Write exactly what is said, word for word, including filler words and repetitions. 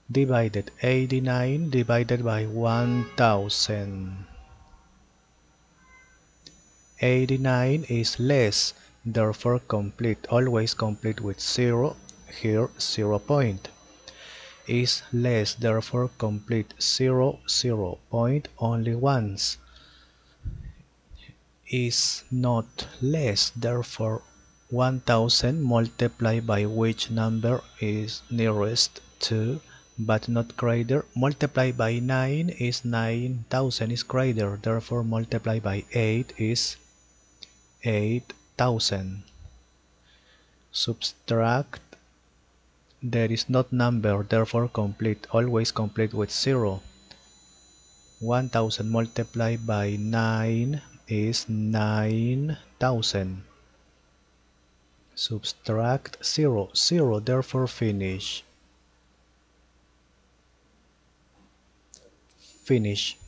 divided eighty-nine divided by one thousand. eighty-nine is less, therefore complete, always complete with zero, here zero point. Is less, therefore complete, zero, zero, point only once. Is not less, therefore one thousand multiplied by which number is nearest to but not greater, multiplied by nine is nine thousand is greater, therefore multiplied by eight is eight thousand. Subtract, there is not number, therefore complete, always complete with zero. one thousand multiplied by nine is nine thousand. Subtract zero, zero, therefore finish. Finish.